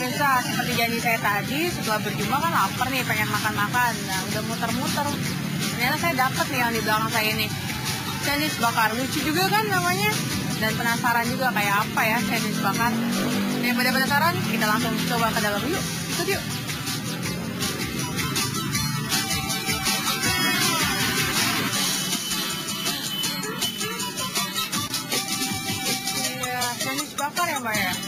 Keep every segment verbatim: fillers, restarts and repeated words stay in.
pemirsa, seperti janji saya tadi, setelah berjumpa kan lapar nih, pengen makan-makan. Nah, udah muter-muter. Ternyata saya dapet nih yang di belakang saya ini. Sandwich bakar, lucu juga kan namanya. Dan penasaran juga kayak apa ya sandwich bakar. Daripada penasaran, kita langsung coba ke dalam yuk. Ikut yuk. Iya, sandwich bakar ya Mbak ya?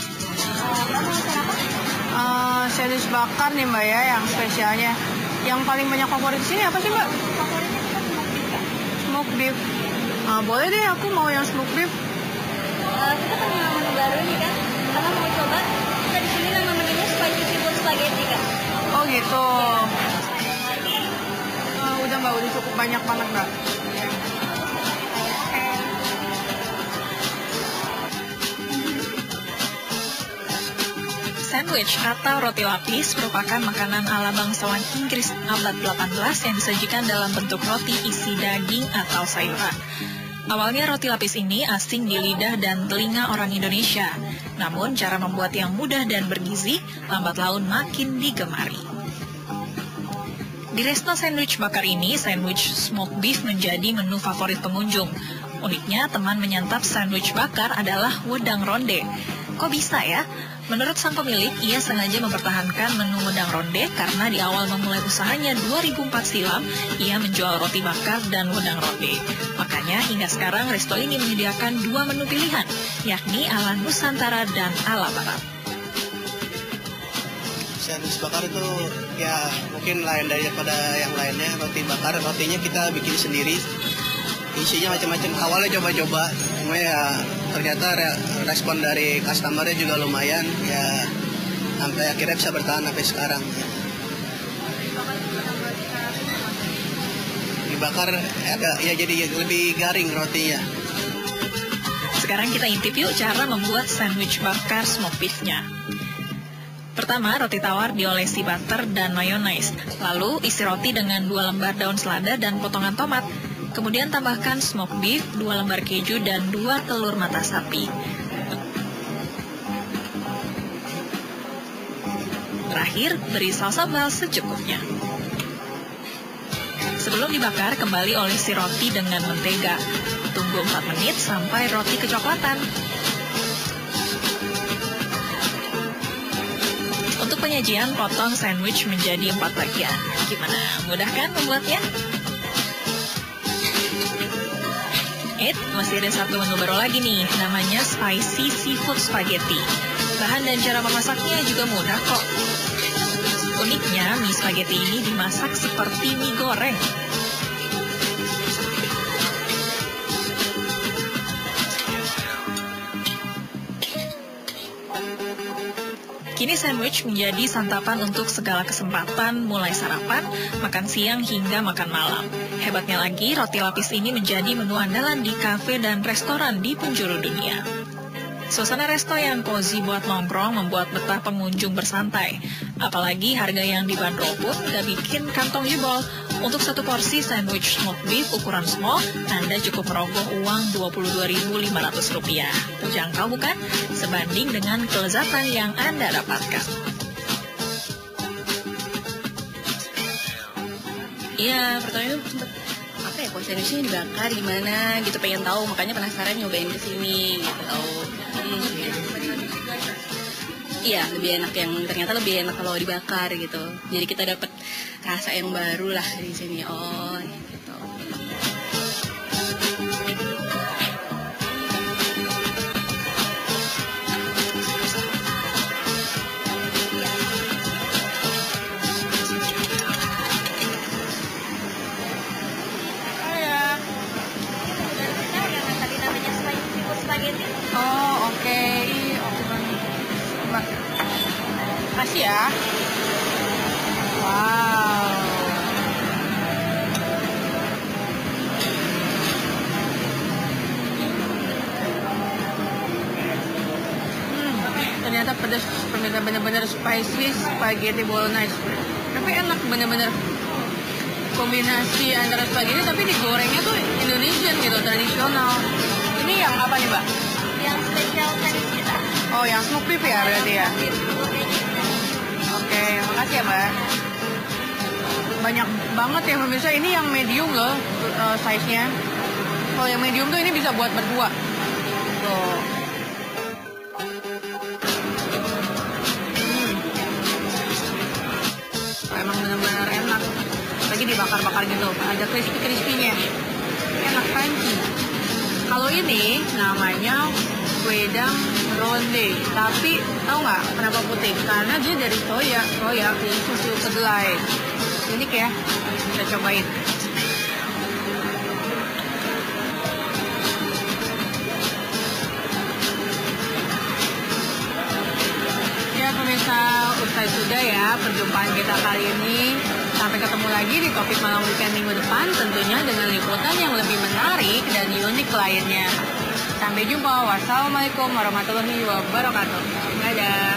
Uh, sandwich bakar nih Mbak ya, yang spesialnya. Yang paling banyak favorit di sini apa sih Mbak? Favoritnya kita smoke beef. Smoke beef. Uh, boleh deh, aku mau yang smoke beef. Uh, kita punya menu baru nih kan, karena mau coba. Kita di sini nama menunya spicy seafood spaghetti kan. Oh gitu. Uh, udah Mbak, udah cukup banyak banget Mbak. Sandwich atau roti lapis merupakan makanan ala bangsawan Inggris abad delapan belas yang disajikan dalam bentuk roti isi daging atau sayuran. Awalnya roti lapis ini asing di lidah dan telinga orang Indonesia. Namun cara membuat yang mudah dan bergizi, lambat laun makin digemari. Di resto sandwich bakar ini, sandwich smoked beef menjadi menu favorit pengunjung. Uniknya, teman menyantap sandwich bakar adalah wedang ronde. Kok bisa ya? Menurut sang pemilik, ia sengaja mempertahankan menu wedang ronde karena di awal memulai usahanya dua ribu empat silam, ia menjual roti bakar dan wedang ronde. Makanya hingga sekarang resto ini menyediakan dua menu pilihan, yakni ala Nusantara dan ala Barat. Sandwich bakar itu ya mungkin lain daripada yang lainnya. Roti bakar, rotinya kita bikin sendiri. Isinya macam-macam. Awalnya coba-coba, cuma ya ternyata respon dari customernya juga lumayan. Ya sampai akhirnya bisa bertahan sampai sekarang. Dibakar agak ya jadi lebih garing rotinya. Sekarang kita intip yuk cara membuat sandwich bakar smoked beef-nya. Pertama, roti tawar diolesi butter dan mayonaise. Lalu isi roti dengan dua lembar daun selada dan potongan tomat. Kemudian tambahkan smoked beef, dua lembar keju, dan dua telur mata sapi. Terakhir, beri saus sambal secukupnya. Sebelum dibakar, kembali olesi roti dengan mentega. Tunggu empat menit sampai roti kecoklatan. Untuk penyajian, potong sandwich menjadi empat bagian. Gimana? Mudah kan membuatnya? Eh, masih ada satu menu baru lagi nih, namanya spicy seafood spaghetti. Bahan dan cara memasaknya juga mudah kok. Uniknya, mie spaghetti ini dimasak seperti mie goreng. Kini sandwich menjadi santapan untuk segala kesempatan, mulai sarapan, makan siang, hingga makan malam. Hebatnya lagi, roti lapis ini menjadi menu andalan di kafe dan restoran di penjuru dunia. Suasana resto yang cozy buat nongkrong membuat betah pengunjung bersantai. Apalagi harga yang dibanderol pun gak bikin kantong jebol. Untuk satu porsi sandwich smoked beef ukuran small, Anda cukup merogoh uang dua puluh dua ribu lima ratus rupiah. Terjangkau bukan? Sebanding dengan kelezatan yang Anda dapatkan. Iya, pertanyaan sempet apa ya, kok sandwichnya dibakar gimana gitu, pengen tahu, makanya penasaran nyobain kesini gitu. Hmm. Iya, lebih enak yang ternyata lebih enak kalau dibakar gitu. Jadi kita dapat rasa yang baru lah di sini. Oh, gitu. Oh, oke. Okay. Makasih ya. Wow. Hmm, ternyata pedas, bener-bener spicy spaghetti bolognese. Tapi enak, bener-bener kombinasi antara spaghetti tapi digorengnya tuh Indonesian gitu, tradisional. Ini yang apa nih, Mbak? Yang spesial sandwich kita. Oh, yang smoked beef ya berarti ya? Beef. Oke, makasih ya Mbak. Banyak banget ya pemirsa, ini yang medium loh uh, size-nya. Kalau yang medium tuh ini bisa buat berdua. Tuh. Hmm. Emang benar-benar enak. Lagi dibakar-bakar gitu, ada crispy-crispy-nya. Enak crunchy. Kalau ini namanya wedang ronde, tapi tahu nggak kenapa putih? Karena dia dari soya, soya susu kedelai. Unik ya, kita cobain. Ya pemirsa, usai sudah ya perjumpaan kita kali ini. Sampai ketemu lagi di Topik Malam Weekend minggu depan, tentunya dengan liputan yang lebih menarik dan unik lainnya. Sampai jumpa. Wassalamualaikum warahmatullahi wabarakatuh. Dadah.